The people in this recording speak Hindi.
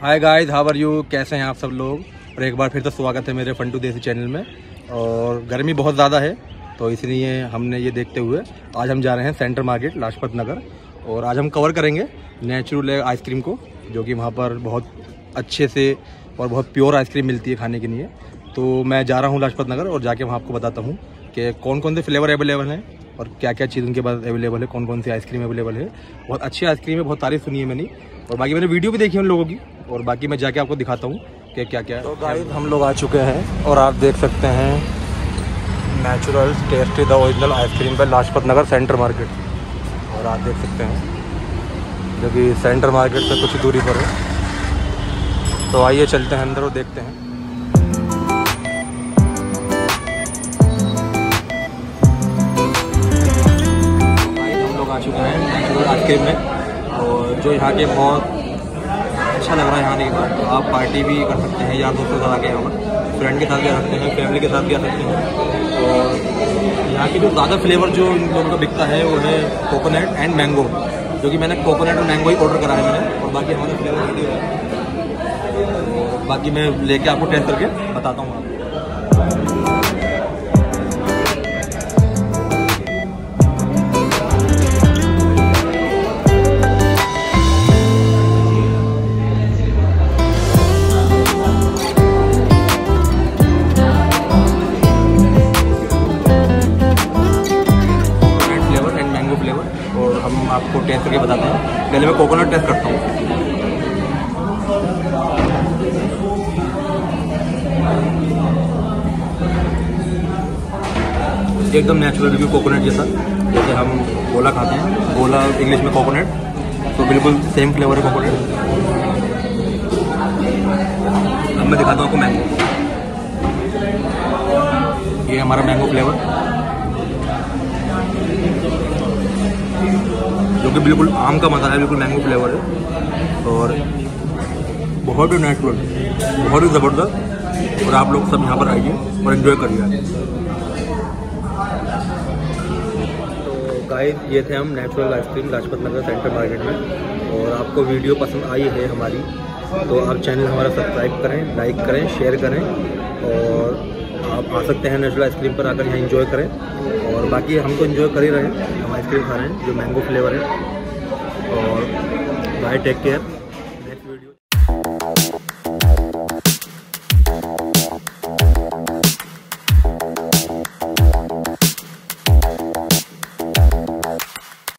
Hi guys, how are you? कैसे हैं आप सब लोग? और एक बार फिर से स्वागत है मेरे फंटू देसी चैनल में। और गर्मी बहुत ज़्यादा है तो इसलिए हमने ये देखते हुए आज हम जा रहे हैं सेंटर मार्केट लाजपत नगर। और आज हम कवर करेंगे नेचुरल आइसक्रीम को, जो कि वहाँ पर बहुत अच्छे से और बहुत प्योर आइसक्रीम मिलती है खाने के लिए। तो मैं जा रहा हूँ लाजपत नगर और जाके वहाँ आपको बताता हूँ कि कौन कौन से फ्लेवर अवेलेबल हैं और क्या क्या चीज़ उनके पास अवेलेबल है, कौन कौन सी आइसक्रीम अवेलेबल है। बहुत अच्छी आइसक्रीम है, बहुत तारीफ सुनी है मैंने, और बाकी मैंने वीडियो भी देखी है उन लोगों की, और बाकी मैं जाके आपको दिखाता हूँ कि क्या क्या। तो गाइस हम लोग आ चुके हैं और आप देख सकते हैं natural tasty the original ice cream पे लाजपत नगर सेंटर मार्केट। और आप देख सकते हैं जो कि सेंटर मार्केट से कुछ दूरी पर है। तो आइए चलते हैं अंदर और देखते हैं। हम लोग आ चुके हैं नेचुरल आइसक्रीम में, और जो यहाँ के बहुत अच्छा लग रहा है आने के बाद। तो आप पार्टी भी कर सकते हैं यार दोस्तों के साथ आके, यहाँ पर फ्रेंड के साथ भी आ सकते हैं, फैमिली के साथ भी आ सकते हैं। और यहाँ की जो ज़्यादा फ्लेवर जो इन लोगों का बिकता है वो है कोकोनट एंड मैंगो, जो कि मैंने कोकोनट और मैंगो ही ऑर्डर करा है मैंने, और बाकी हमारे फ्लेवर रेडी है। बाकी मैं लेके आपको टेस्ट करके बताता हूँ आपको। और हम आपको टेस्ट करके बताते हैं। पहले मैं कोकोनट टेस्ट करता हूँ। एकदम नेचुरल, बिल्कुल कोकोनट जैसा, जैसे हम गोला खाते हैं, गोला इंग्लिश में कोकोनट, तो बिल्कुल सेम फ्लेवर है कोकोनट। अब मैं दिखाता हूँ आपको मैंगो। ये हमारा मैंगो फ्लेवर, जो कि बिल्कुल आम का मसाला है, बिल्कुल मैंगो फ्लेवर है और बहुत ही नेचुरल, बहुत ही ज़बरदस्त। और आप लोग सब यहाँ पर आइए और एंजॉय करिए। तो गाइस ये थे हम natural ice cream Lajpat Nagar centre market में। और आपको वीडियो पसंद आई है हमारी, तो आप चैनल हमारा सब्सक्राइब करें, लाइक करें, शेयर करें, और आप आ सकते हैं नेचुरल आइसक्रीम पर आकर यहाँ एंजॉय करें। और बाकी हम तो एंजॉय कर ही रहे हैं, हम आइसक्रीम खा रहे हैं जो मैंगो फ्लेवर है। और बाय, टेक केयर।